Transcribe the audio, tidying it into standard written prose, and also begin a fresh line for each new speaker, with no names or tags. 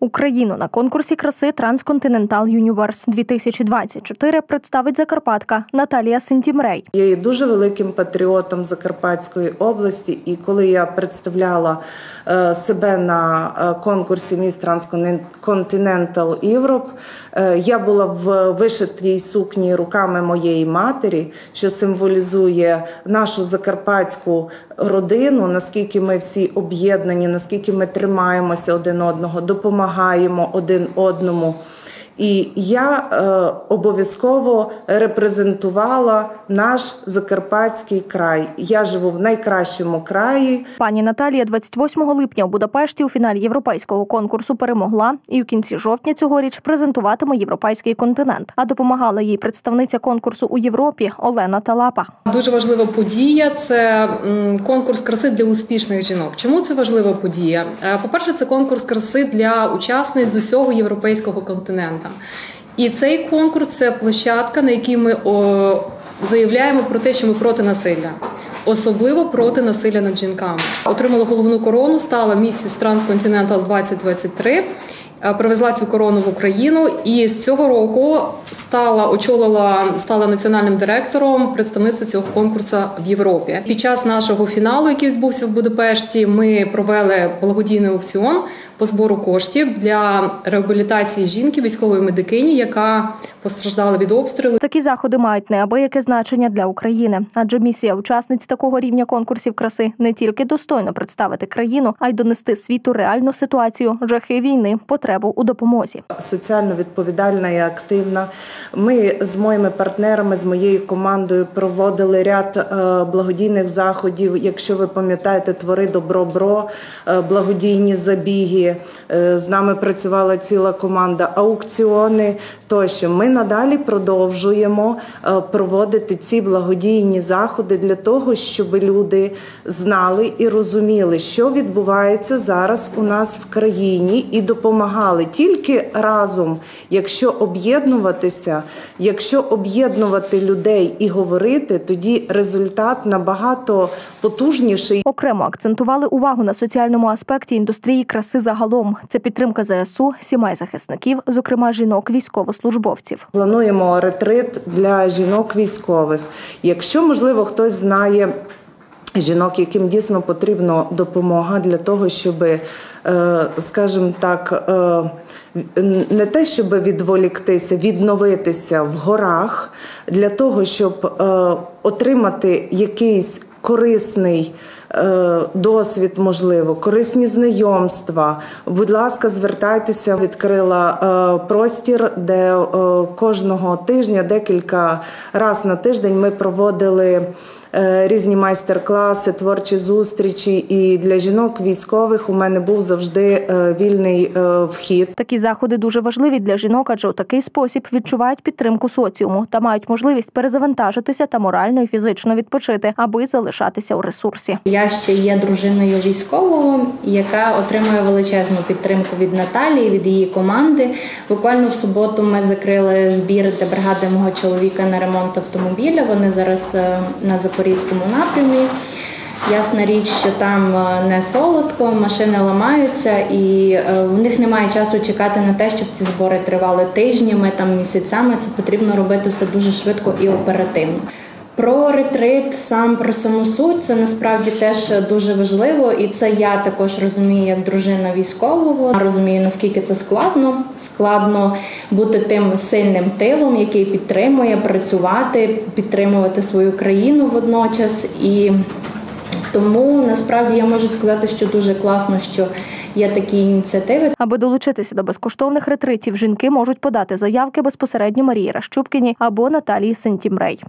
Україну на конкурсі краси Transcontinental Universe 2024 представить закарпатка Наталія Сентімрей.
Я є дуже великим патріотом Закарпатської області, і коли я представляла себе на конкурсі Miss Transcontinental Europe, я була в вишитій сукні руками моєї матері, що символізує нашу закарпатську родину, наскільки ми всі об'єднані, наскільки ми тримаємося один одного, допомагаємо один одному. І я обов'язково репрезентувала наш Закарпатський край. Я живу в найкращому краї.
Пані Наталія 28 липня у Будапешті у фіналі європейського конкурсу перемогла і у кінці жовтня цьогоріч презентуватиме європейський континент. А допомагала їй представниця конкурсу у Європі Олена Талапа.
Дуже важлива подія – це конкурс краси для успішних жінок. Чому це важлива подія? По-перше, це конкурс краси для учасниць з усього європейського континенту. І цей конкурс – це площадка, на якій ми заявляємо про те, що ми проти насилля. Особливо проти насилля над жінками. Отримала головну корону, стала Mrs. Transcontinental 2023, привезла цю корону в Україну і з цього року стала національним директором представництва цього конкурсу в Європі. Під час нашого фіналу, який відбувся в Будапешті, ми провели благодійний аукціон по збору коштів для реабілітації жінки, військової медикині, яка постраждала від обстрілу.
Такі заходи мають неабияке значення для України, адже місія учасниць такого рівня конкурсів краси не тільки достойно представити країну, а й донести світу реальну ситуацію, жахи війни, потребу у допомозі.
Соціально відповідальна і активна. Ми з моїми партнерами, з моєю командою проводили ряд благодійних заходів. Якщо ви пам'ятаєте, «Твори добро-бро», благодійні забіги. З нами працювала ціла команда, аукціони тощо. Ми надалі продовжуємо проводити ці благодійні заходи для того, щоб люди знали і розуміли, що відбувається зараз у нас в країні, і допомагали. Тільки разом, якщо об'єднуватися, якщо об'єднувати людей і говорити, тоді результат набагато потужніший.
Окремо акцентували увагу на соціальному аспекті індустрії краси загалом. Це підтримка ЗСУ, сімей захисників, зокрема жінок-військовослужбовців.
Плануємо ретрит для жінок-військових. Якщо, можливо, хтось знає жінок, яким дійсно потрібна допомога для того, щоб, скажімо так, не те, щоб відволіктися, відновитися в горах, для того, щоб отримати якийсь корисний досвід, можливо, корисні знайомства. Будь ласка, звертайтеся. Відкрила простір, де кожного тижня, декілька разів на тиждень ми проводили різні майстер-класи, творчі зустрічі. І для жінок військових у мене був завжди вільний вхід.
Такі заходи дуже важливі для жінок, адже у такий спосіб відчувають підтримку соціуму та мають можливість перезавантажитися та морально і фізично відпочити, аби залишатися у ресурсі.
Я ще є дружиною військового, яка отримує величезну підтримку від Наталії, від її команди. Буквально в суботу ми закрили збір для бригади мого чоловіка на ремонт автомобіля. Вони зараз на Запорізькому напрямі. Ясна річ, що там не солодко, машини ламаються, і в них немає часу чекати на те, щоб ці збори тривали тижнями, місяцями. Це потрібно робити все дуже швидко і оперативно. Про ретрит, про саму суть, це насправді теж дуже важливо, і це я також розумію як дружина військового. Розумію, наскільки це складно бути тим сильним тилом, який підтримує, працювати, підтримувати свою країну водночас. І тому насправді я можу сказати, що дуже класно, що є такі ініціативи.
Аби долучитися до безкоштовних ретритів, жінки можуть подати заявки безпосередньо Марії Ращупкіній або Наталії Сентімрей.